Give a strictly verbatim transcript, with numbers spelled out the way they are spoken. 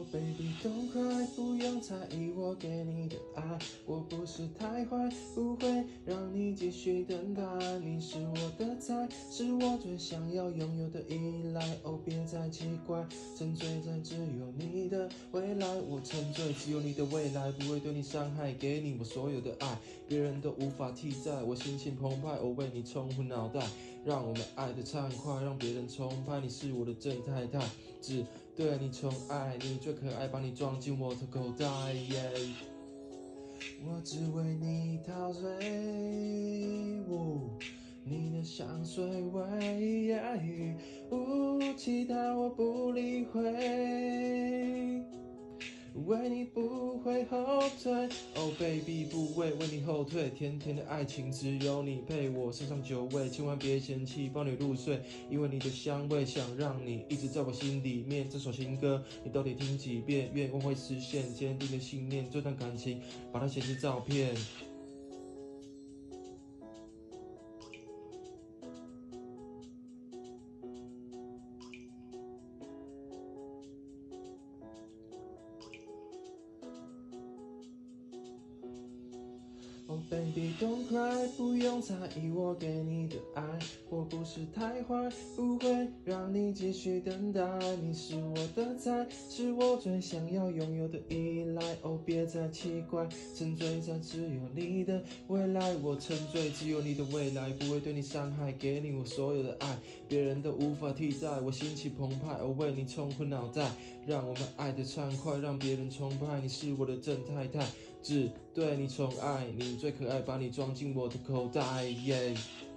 baby don't cry， 不用在意我给你的爱，我不是太坏，不会让你继续等待。你是我的菜，是我最想要拥有的依赖。哦，别再奇怪，沉醉在只有你的未来。我沉醉，只有你的未来，不会对你伤害，给你我所有的爱，别人都无法替代。我心情澎湃，我为你冲昏脑袋，让我们爱得畅快，让别人崇拜。你是我的正太太，只对你宠爱，你最可爱，把你装进我的口袋。Yeah， 我只为你陶醉，哦，你的香水味，哦，其他我不理会。为你不会后退，哦 baby 不会为你后退，甜甜的爱情只有你配我身上酒味，千万别嫌弃，帮你入睡，因为你的香味想让你一直在我心里面。这首情歌你到底听几遍？愿望会实现，坚定的信念，这段感情把它写成照片。Oh baby don't cry， 不用在意我给你的爱，我不是太坏，不会让你继续等待。你是我的菜，是我最想要拥有的依赖。哦，别再奇怪，沉醉在只有你的未来。我沉醉，只有你的未来，不会对你伤害，给你我所有的爱，别人都无法替代。我心情澎湃，我为你冲昏脑袋，让我们爱得畅快，让别人崇拜。你是我的正太太，只对你宠爱，你最可爱，把你装进我的口袋。Yeah